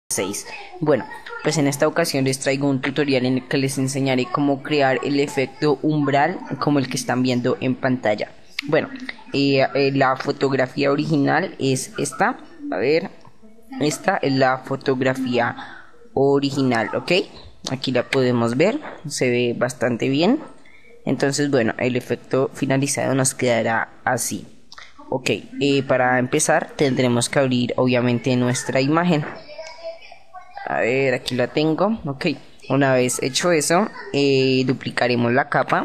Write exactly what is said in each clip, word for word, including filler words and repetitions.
seis. Bueno, pues en esta ocasión les traigo un tutorial en el que les enseñaré cómo crear el efecto umbral como el que están viendo en pantalla. Bueno, eh, eh, la fotografía original es esta. A ver, esta es la fotografía original, ¿ok? Aquí la podemos ver, se ve bastante bien. Entonces, bueno, el efecto finalizado nos quedará así. Ok, eh, para empezar tendremos que abrir obviamente nuestra imagen. A ver, aquí la tengo. Ok, una vez hecho eso, eh, duplicaremos la capa.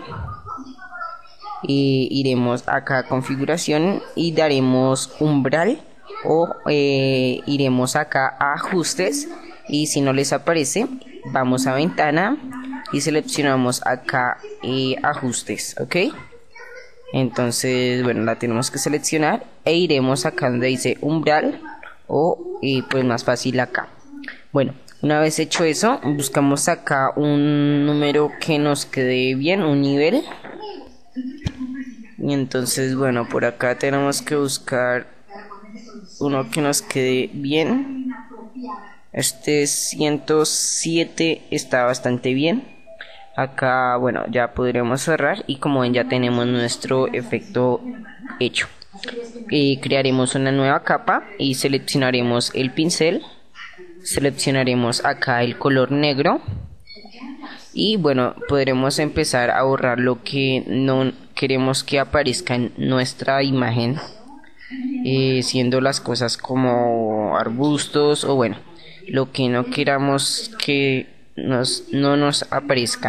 Eh, iremos acá a configuración y daremos umbral, o eh, iremos acá a ajustes, y si no les aparece vamos a ventana y seleccionamos acá eh, ajustes, ok. Entonces, bueno, la tenemos que seleccionar e iremos acá donde dice umbral, o eh, pues más fácil acá. Bueno, una vez hecho eso, buscamos acá un número que nos quede bien, un nivel. Y entonces, bueno, por acá tenemos que buscar uno que nos quede bien. Este ciento siete está bastante bien. Acá, bueno, ya podremos cerrar y como ven ya tenemos nuestro efecto hecho. Eh, crearemos una nueva capa y seleccionaremos el pincel. Seleccionaremos acá el color negro. Y bueno, podremos empezar a borrar lo que no queremos que aparezca en nuestra imagen, eh, siendo las cosas como arbustos o bueno, lo que no queramos que nos, no nos aparezca.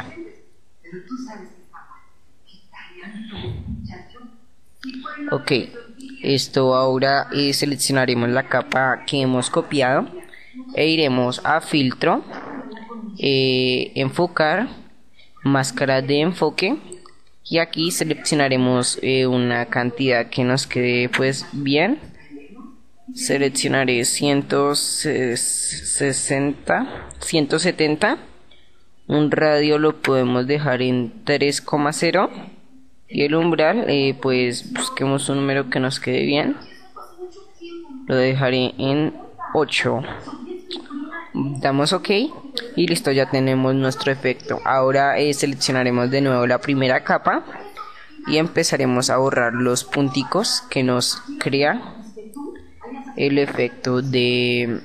Ok, esto ahora eh, seleccionaremos la capa que hemos copiado e iremos a filtro, eh, enfocar, máscara de enfoque, y aquí seleccionaremos eh, una cantidad que nos quede pues bien. Seleccionaré ciento sesenta, ciento setenta. Un radio lo podemos dejar en tres coma cero y el umbral eh, pues busquemos un número que nos quede bien. Lo dejaré en ocho. Damos ok y listo, ya tenemos nuestro efecto. Ahora eh, seleccionaremos de nuevo la primera capa y empezaremos a borrar los punticos que nos crea el efecto de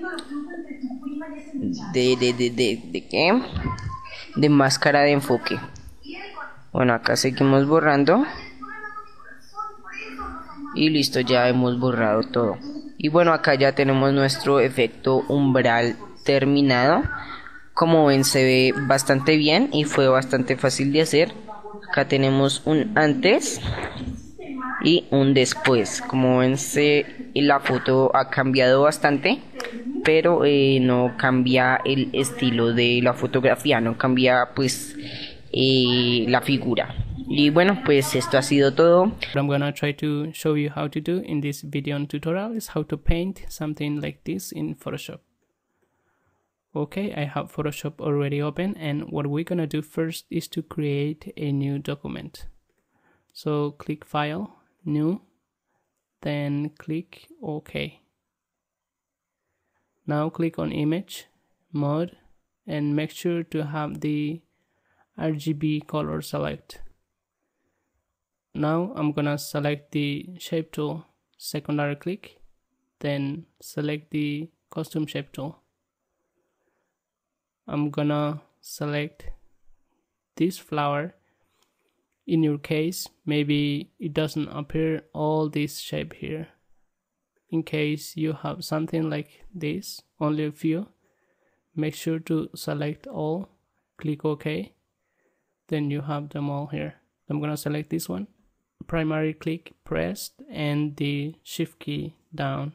de de de de, de, ¿qué? de máscara de enfoque. Bueno, acá seguimos borrando y listo, ya hemos borrado todo. Y bueno, acá ya tenemos nuestro efecto umbral terminado. Como ven, se ve bastante bien y fue bastante fácil de hacer. Acá tenemos un antes y un después. Como ven, se, la foto ha cambiado bastante, pero eh, no cambia el estilo de la fotografía, no cambia pues eh, la figura. Y bueno, pues esto ha sido todo. What I'm gonna try to show you how to do in this video tutorial is how to paint something like this in Photoshop. Okay, I have Photoshop already open, and what we're gonna do first is to create a new document. So click File, New, then click OK. Now click on Image, Mode, and make sure to have the R G B color select. Now I'm gonna select the shape tool, secondary click, then select the custom shape tool. I'm gonna select this flower. In your case, maybe it doesn't appear all this shape here. In case you have something like this, only a few, make sure to select all, click OK, then you have them all here. I'm gonna select this one, primary click pressed and the shift key down,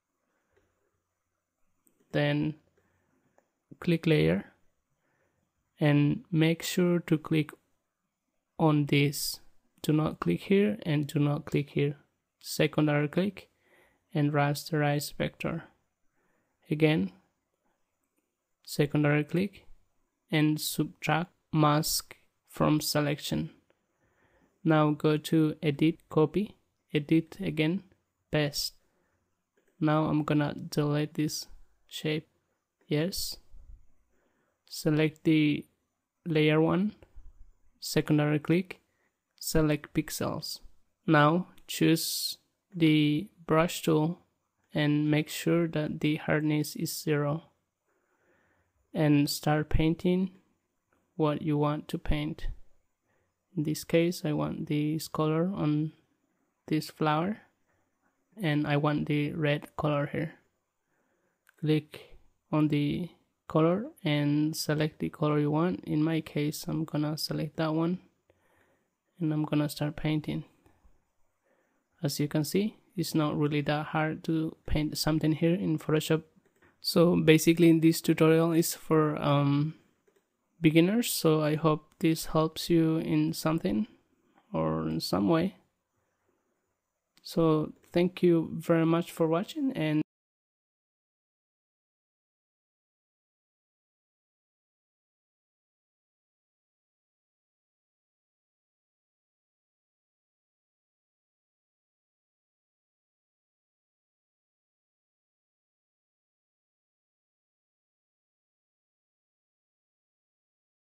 then click layer and make sure to click on this. Do not click here and do not click here. Secondary click and rasterize vector. Again, secondary click and subtract mask from selection. Now go to edit, copy, edit again, paste. Now I'm gonna delete this shape yes. Select the layer one, secondary click, select pixels. Now choose the brush tool and make sure that the hardness is zero, and start painting what you want to paint. In this case, I want this color on this flower, and I want the red color here. Click on the color and select the color you want. In my case, I'm gonna select that one, and I'm gonna start painting. As you can see, it's not really that hard to paint something here in Photoshop. So basically this tutorial is for um, beginners, so I hope this helps you in something or in some way. So thank you very much for watching, and